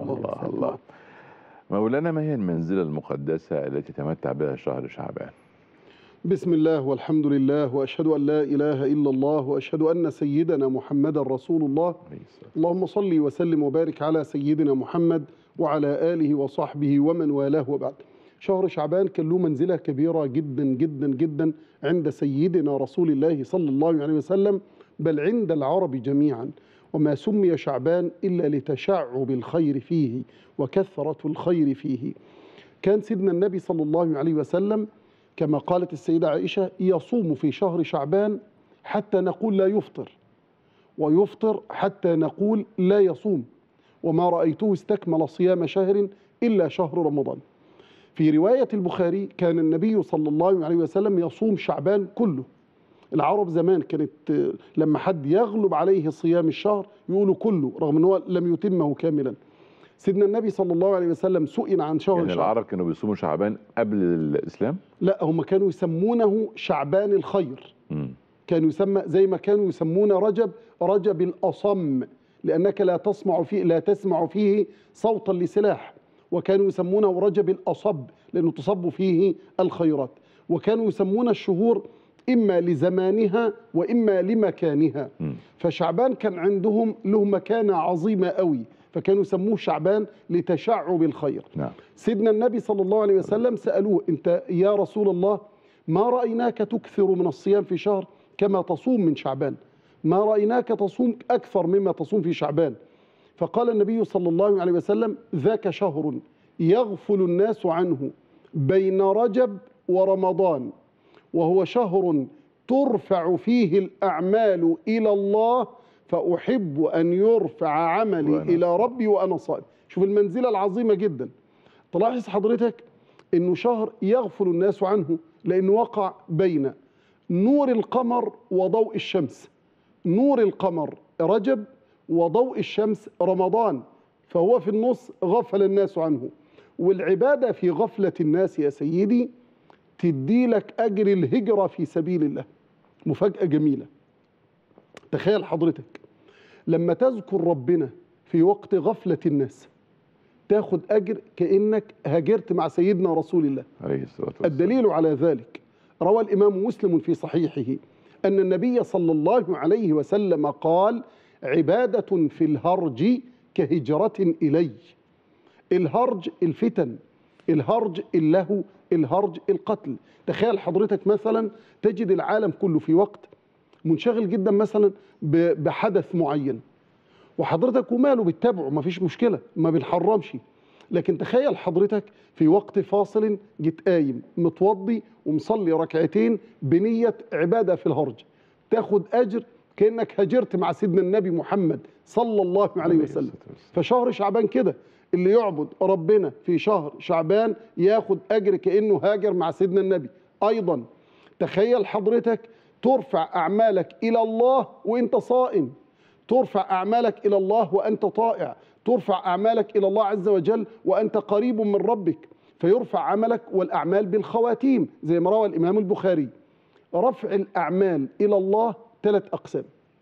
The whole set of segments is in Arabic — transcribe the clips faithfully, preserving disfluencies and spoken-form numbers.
الله الله وسلم. الله. مولانا، ما هي المنزلة المقدسة التي تمتع بها شهر شعبان؟ بسم الله والحمد لله وأشهد أن لا إله إلا الله وأشهد أن سيدنا محمد رسول الله. اللهم صل وسلم وبارك على سيدنا محمد وعلى آله وصحبه ومن والاه، وبعد. شهر شعبان كان له منزلة كبيرة جدا جدا جدا عند سيدنا رسول الله صلى الله عليه وسلم، بل عند العرب جميعا. وما سمي شعبان إلا لتشعب الخير فيه وكثرة الخير فيه. كان سيدنا النبي صلى الله عليه وسلم كما قالت السيدة عائشة يصوم في شهر شعبان حتى نقول لا يفطر، ويفطر حتى نقول لا يصوم، وما رأيته استكمل صيام شهر إلا شهر رمضان. في رواية البخاري كان النبي صلى الله عليه وسلم يصوم شعبان كله. العرب زمان كانت لما حد يغلب عليه صيام الشهر يقولوا كله، رغم أنه لم يتمه كاملا. سيدنا النبي صلى الله عليه وسلم سئل عن شهر يعني شعبان. العرب كانوا بيصوموا شعبان قبل الإسلام؟ لا، هم كانوا يسمونه شعبان الخير. م. كانوا يسمى زي ما كانوا يسمون رجب رجب الأصم، لأنك لا تسمع فيه لا تسمع فيه صوتا لسلاح. وكانوا يسمونه رجب الأصب لأنه تصب فيه الخيرات. وكانوا يسمون الشهور إما لزمانها وإما لمكانها. م. فشعبان كان عندهم له مكانة عظيمة قوي، فكانوا يسموه شعبان لتشعب الخير. نعم. سيدنا النبي صلى الله عليه وسلم سألوه: أنت يا رسول الله ما رأيناك تكثر من الصيام في شهر كما تصوم من شعبان، ما رأيناك تصوم أكثر مما تصوم في شعبان. فقال النبي صلى الله عليه وسلم: ذاك شهر يغفل الناس عنه بين رجب ورمضان، وهو شهر ترفع فيه الأعمال إلى الله، فأحب أن يرفع عملي إلى ربي وأنا صائم. شوف المنزلة العظيمة جدا. تلاحظ حضرتك أنه شهر يغفل الناس عنه لأنه وقع بين نور القمر وضوء الشمس. نور القمر رجب وضوء الشمس رمضان، فهو في النص غفل الناس عنه. والعبادة في غفلة الناس يا سيدي تدي لك أجر الهجرة في سبيل الله. مفاجأة جميلة. تخيل حضرتك لما تذكر ربنا في وقت غفلة الناس تاخد أجر كأنك هاجرت مع سيدنا رسول الله عليه الصلاة والسلام. الدليل على ذلك روى الإمام مسلم في صحيحه أن النبي صلى الله عليه وسلم قال: عبادة في الهرج كهجرة إلي. الهرج الفتن، الهرج اللهو، الهرج القتل. تخيل حضرتك مثلا تجد العالم كله في وقت منشغل جدا مثلا بحدث معين، وحضرتك وماله بتتابعه، ما فيش مشكلة، ما بنحرمش. لكن تخيل حضرتك في وقت فاصل جيت قايم متوضي ومصلي ركعتين بنية عبادة في الهرج، تاخد أجر كأنك هاجرت مع سيدنا النبي محمد صلى الله عليه وسلم. فشهر شعبان كده، اللي يعبد ربنا في شهر شعبان ياخد أجر كأنه هاجر مع سيدنا النبي. أيضا تخيل حضرتك ترفع أعمالك إلى الله وإنت صائم، ترفع أعمالك إلى الله وأنت طائع، ترفع أعمالك إلى الله عز وجل وأنت قريب من ربك، فيرفع عملك والأعمال بالخواتيم زي ما روى الإمام البخاري. رفع الأعمال إلى الله ثلاث أقسام.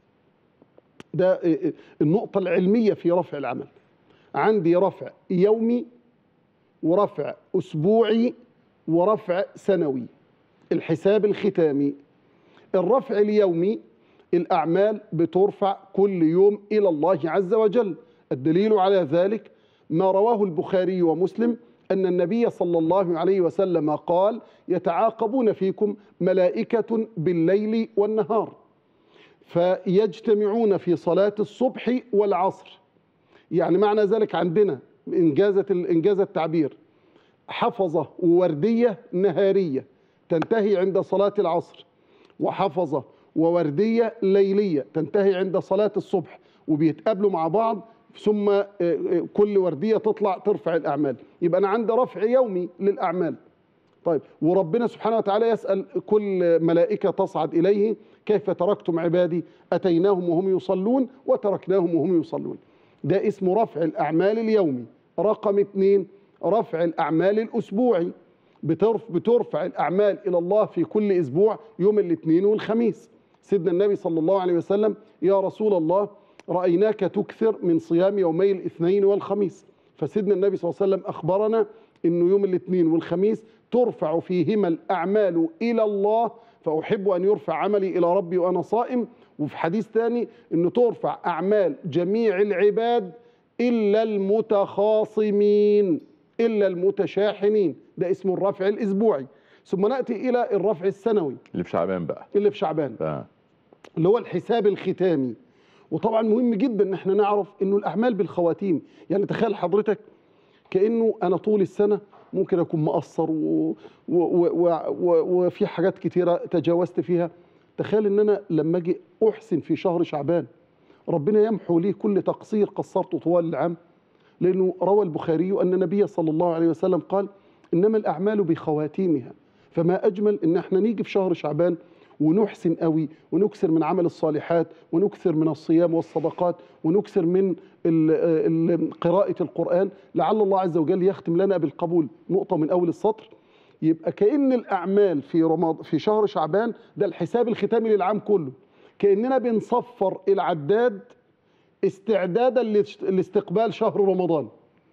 ده النقطة العلمية في رفع العمل. عندي رفع يومي ورفع أسبوعي ورفع سنوي، الحساب الختامي. الرفع اليومي الأعمال بترفع كل يوم إلى الله عز وجل. الدليل على ذلك ما رواه البخاري ومسلم أن النبي صلى الله عليه وسلم قال: يتعاقبون فيكم ملائكة بالليل والنهار، فيجتمعون في صلاة الصبح والعصر. يعني معنى ذلك عندنا إنجازة إنجاز التعبير حفظة ووردية نهارية تنتهي عند صلاة العصر، وحفظة ووردية ليلية تنتهي عند صلاة الصبح، وبيتقابلوا مع بعض ثم كل وردية تطلع ترفع الأعمال. يبقى أنا عندي رفع يومي للأعمال. طيب، وربنا سبحانه وتعالى يسأل كل ملائكة تصعد إليه: كيف تركتم عبادي؟ أتيناهم وهم يصلون وتركناهم وهم يصلون. ده اسمه رفع الأعمال اليومي. رقم اثنين، رفع الأعمال الأسبوعي. بترفع الأعمال إلى الله في كل أسبوع يوم الاثنين والخميس. سيدنا النبي صلى الله عليه وسلم: يا رسول الله رأيناك تكثر من صيام يومي الاثنين والخميس، فسيدنا النبي صلى الله عليه وسلم أخبرنا أنه يوم الاثنين والخميس ترفع فيهما الأعمال إلى الله، فأحب أن يرفع عملي إلى ربي وأنا صائم. وفي حديث ثاني أنه ترفع أعمال جميع العباد إلا المتخاصمين إلا المتشاحنين، ده اسمه الرفع الأسبوعي. ثم نأتي إلى الرفع السنوي اللي في شعبان بقى، اللي في شعبان آه. اللي هو الحساب الختامي. وطبعا مهم جدا ان احنا نعرف انه الاعمال بالخواتيم. يعني تخيل حضرتك كانه انا طول السنه ممكن اكون مقصر و... و... و... و... وفي حاجات كتيره تجاوزت فيها. تخيل ان انا لما اجي احسن في شهر شعبان ربنا يمحو لي كل تقصير قصرته طوال العام. لانه روى البخاري ان النبي صلى الله عليه وسلم قال انما الاعمال بخواتيمها. فما اجمل ان احنا نيجي في شهر شعبان ونحسن قوي ونكثر من عمل الصالحات ونكثر من الصيام والصدقات ونكثر من ال ال قراءة القرآن، لعل الله عز وجل يختم لنا بالقبول. نقطة من أول السطر. يبقى كأن الأعمال في رمضان في شهر شعبان ده الحساب الختامي للعام كله، كأننا بنصفر العداد استعدادا لاستقبال شهر رمضان.